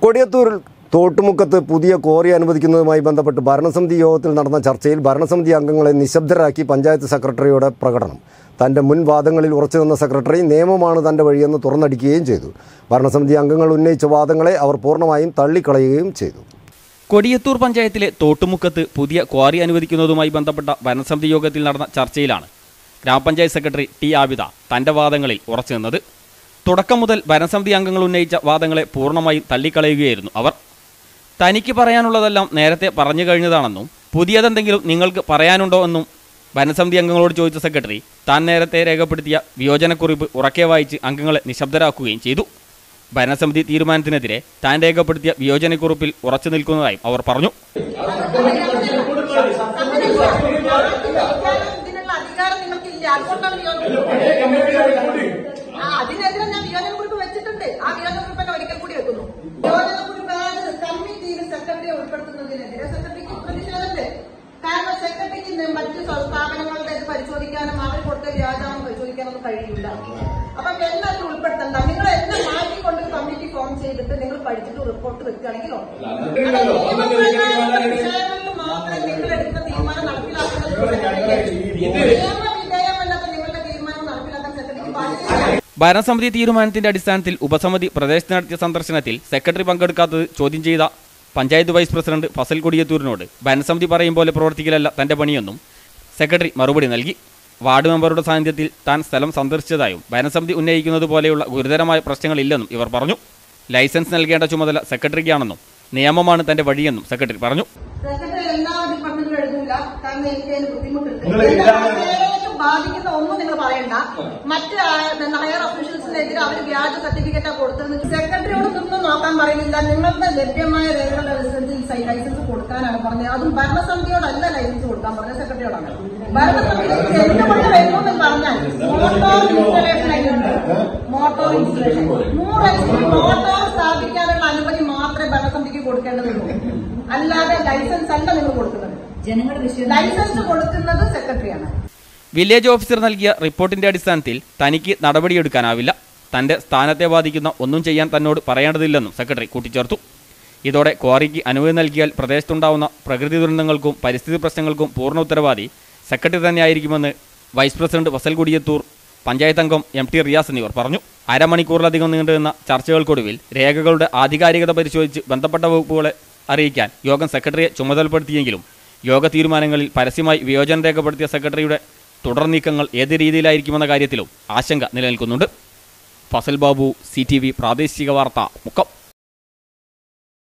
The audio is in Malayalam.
കൊടിയത്തൂരിൽ തോട്ടുമുക്കത്ത് പുതിയ ക്വാറി അനുവദിക്കുന്നതുമായി ബന്ധപ്പെട്ട് ഭരണസമിതി യോഗത്തിൽ നടന്ന ചർച്ചയിൽ ഭരണസമിതി അംഗങ്ങളെ നിശബ്ദരാക്കി പഞ്ചായത്ത് സെക്രട്ടറിയുടെ പ്രകടനം. തൻ്റെ മുൻ വാദങ്ങളിൽ ഉറച്ചുനിന്ന സെക്രട്ടറി നിയമമാണ് തൻ്റെ വഴിയെന്ന് തുറന്നടിക്കുകയും ചെയ്തു. ഭരണസമിതി അംഗങ്ങൾ ഉന്നയിച്ച വാദങ്ങളെ അവർ പൂർണ്ണമായും തള്ളിക്കളയുകയും ചെയ്തു. കൊടിയത്തൂർ പഞ്ചായത്തിലെ തോട്ടുമുക്കത്ത് പുതിയ ക്വാറി അനുവദിക്കുന്നതുമായി ബന്ധപ്പെട്ട ഭരണസമിതി യോഗത്തിൽ നടന്ന ചർച്ചയിലാണ് ഗ്രാമപഞ്ചായത്ത് സെക്രട്ടറി ടി ആബിദ തൻ്റെ വാദങ്ങളിൽ ഉറച്ചുനിന്നത്. തുടക്കം മുതൽ ഭരണസമിതി അംഗങ്ങൾ ഉന്നയിച്ച വാദങ്ങളെ പൂർണ്ണമായും തള്ളിക്കളയുകയായിരുന്നു അവർ. തനിക്ക് പറയാനുള്ളതെല്ലാം നേരത്തെ പറഞ്ഞു കഴിഞ്ഞതാണെന്നും പുതിയതെന്തെങ്കിലും നിങ്ങൾക്ക് പറയാനുണ്ടോ എന്നും ഭരണസമിതി അംഗങ്ങളോട് ചോദിച്ച സെക്രട്ടറി താൻ നേരത്തെ രേഖപ്പെടുത്തിയ വിയോജനക്കുറിപ്പ് ഉറക്കെ വായിച്ച് അംഗങ്ങളെ നിശബ്ദരാക്കുകയും ചെയ്തു. ഭരണസമിതി തീരുമാനത്തിനെതിരെ താൻ രേഖപ്പെടുത്തിയ വിയോജനക്കുറിപ്പിൽ ഉറച്ചു നിൽക്കുന്നതായും അവർ പറഞ്ഞു. അതിനെതിരെ ഞാൻ വിയോജനക്കുറിപ്പ് വെച്ചിട്ടുണ്ട്. ആ വിയോജനക്കുറിപ്പ് തന്നെ ഒരിക്കൽ കൂടി വെക്കുന്നു. വിയോജനക്കുറിപ്പ് കമ്മിറ്റിയിൽ സെക്രട്ടറിയെ ഉൾപ്പെടുത്തുന്നതിനെതിരെ സെക്രട്ടറിക്ക് പ്രതിഷേധമുണ്ട്. കാരണം സെക്രട്ടറിക്ക് മറ്റു സ്ഥാപനങ്ങളുടെ ഇത് പരിശോധിക്കാനും അവർ കൊടുത്ത വ്യാജാനം പരിശോധിക്കാനൊന്നും കഴിയില്ല. അപ്പൊ എല്ലാം അതിൽ ഉൾപ്പെടുത്തണ്ട. നിങ്ങൾ എല്ലാം മാറ്റിക്കൊണ്ട് കമ്മിറ്റി ഫോം ചെയ്തിട്ട് നിങ്ങൾ പഠിച്ചിട്ട് റിപ്പോർട്ട് വെക്കുകയാണെങ്കിലോ വിഷയങ്ങളിൽ മാത്രം നിങ്ങൾ എടുക്കുന്ന തീരുമാനം നടപ്പിലാക്കുന്നത് നിയമവിധേയമല്ലാത്ത നിങ്ങളുടെ തീരുമാനം നടപ്പിലാക്കാൻ സെക്രട്ടറിക്ക് ബാധ്യതയില്ല. ഭരണസമിതി തീരുമാനത്തിന്റെ അടിസ്ഥാനത്തിൽ ഉപസമിതി പ്രദേശത്ത് നടത്തിയ സന്ദർശനത്തിൽ സെക്രട്ടറി പങ്കെടുക്കാത്തത് ചോദ്യം ചെയ്ത പഞ്ചായത്ത് വൈസ് പ്രസിഡന്റ് ഫസൽ കൊടിയത്തൂരിനോട് ഭരണസമിതി പറയും പോലെ പ്രവർത്തിക്കലല്ല തന്റെ പണിയെന്നും സെക്രട്ടറി മറുപടി നൽകി. വാർഡ് മെമ്പറുടെ സാന്നിധ്യത്തിൽ താൻ സ്ഥലം സന്ദർശിച്ചതായും ഭരണസമിതി ഉന്നയിക്കുന്നത് പോലെയുള്ള ഗുരുതരമായ പ്രശ്നങ്ങളില്ലെന്നും ഇവർ പറഞ്ഞു. ലൈസൻസ് നൽകേണ്ട ചുമതല സെക്രട്ടറിക്കാണെന്നും നിയമമാണ് തന്റെ വഴിയെന്നും സെക്രട്ടറി പറഞ്ഞു. ബാധിക്കുന്ന ഒന്നും നിങ്ങൾ പറയണ്ട. മറ്റ് ഹയർ ഒഫീഷ്യൽസിനെതിരെ അവർ വ്യാജ സർട്ടിഫിക്കറ്റാ കൊടുത്തതെന്ന് സെക്രട്ടറിയോട് ഒന്നും നോക്കാൻ പറയുന്നില്ല. നിങ്ങളുടെ ലഭ്യമായ രേഖകളുടെ അനുസരിച്ച് ലൈസൻസ് കൊടുക്കാനാണ് പറഞ്ഞത്. അതും ഭരണസമിതിയോടല്ല ലൈസൻസ് കൊടുക്കാൻ പറഞ്ഞത്, സെക്രട്ടറിയോടാണ്. ഭരണസമിതി എന്തുകൊണ്ട് വരുമെന്ന് പറഞ്ഞാൽ മോട്ടോർ ഇൻസ്റ്റലേഷൻ 100 മോട്ടോർ സ്ഥാപിക്കാനുള്ള അനുമതി മാത്രമേ ഭരണസമിതിക്ക് കൊടുക്കേണ്ടതുള്ളൂ. അല്ലാതെ ലൈസൻസ് അല്ല നിങ്ങൾ കൊടുക്കുന്നത്. ലൈസൻസ് കൊടുക്കുന്നത് സെക്രട്ടറിയാണ്. വില്ലേജ് ഓഫീസർ നൽകിയ റിപ്പോർട്ടിന്റെ അടിസ്ഥാനത്തിൽ തനിക്ക് നടപടിയെടുക്കാനാവില്ല. തന്റെ സ്ഥാനത്തെ ബാധിക്കുന്ന ഒന്നും ചെയ്യാൻ തന്നോട് പറയേണ്ടതില്ലെന്നും സെക്രട്ടറി കൂട്ടിച്ചേർത്തു. ഇതോടെ ക്വാറിക്ക് അനുമതി നൽകിയാൽ പ്രദേശത്തുണ്ടാവുന്ന പ്രകൃതി ദുരന്തങ്ങൾക്കും പരിസ്ഥിതി പ്രശ്നങ്ങൾക്കും പൂർണ്ണ ഉത്തരവാദി സെക്രട്ടറി തന്നെയായിരിക്കുമെന്ന് വൈസ് പ്രസിഡന്റ് ഫസൽ കൊടിയത്തൂർ, പഞ്ചായത്ത് അംഗം MT റിയാസ് എന്നിവർ പറഞ്ഞു. അരമണിക്കൂറിലധികം നീണ്ടുനിന്ന ചർച്ചകൾക്കൊടുവിൽ രേഖകളുടെ ആധികാരികത പരിശോധിച്ച് ബന്ധപ്പെട്ട വകുപ്പുകളെ അറിയിക്കാൻ യോഗം സെക്രട്ടറിയെ ചുമതലപ്പെടുത്തിയെങ്കിലും യോഗ തീരുമാനങ്ങളിൽ പരസ്യമായി വിയോജനം രേഖപ്പെടുത്തിയ സെക്രട്ടറിയുടെ തുടർ നീക്കങ്ങൾ ഏത് രീതിയിലായിരിക്കുമെന്ന കാര്യത്തിലും ആശങ്ക നിലനിൽക്കുന്നുണ്ട്. ഫസൽ ബാബു, CTV പ്രാദേശിക വാർത്ത, മുക്കം.